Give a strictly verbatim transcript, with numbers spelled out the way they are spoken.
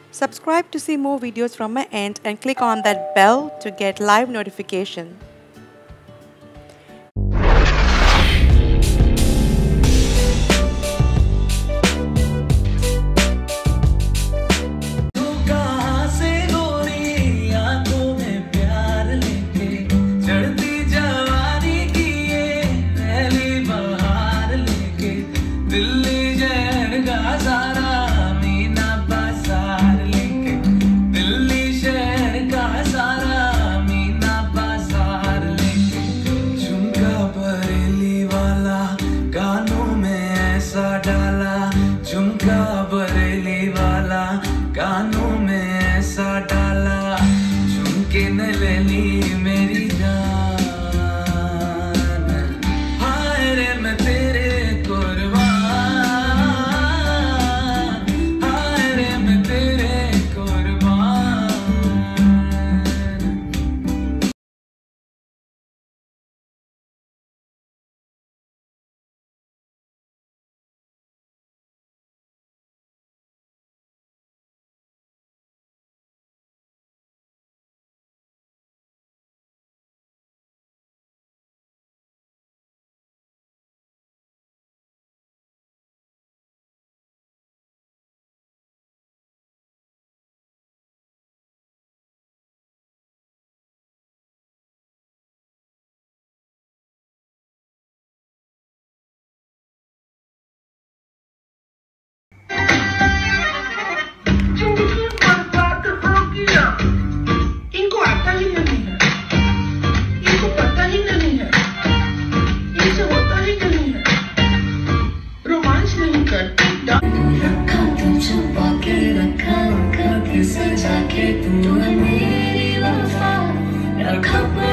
Subscribe to see more videos from my end and click on that bell to get live notification. झुमका बरेली वाला कानों में ऐसा डाला झुमके न ले ली मेरी जान। हाय रे मैं तेरे कुर्बान, हाय रे मैं तेरे कुर्बान। सजा के तूने मेरी वफा रखा।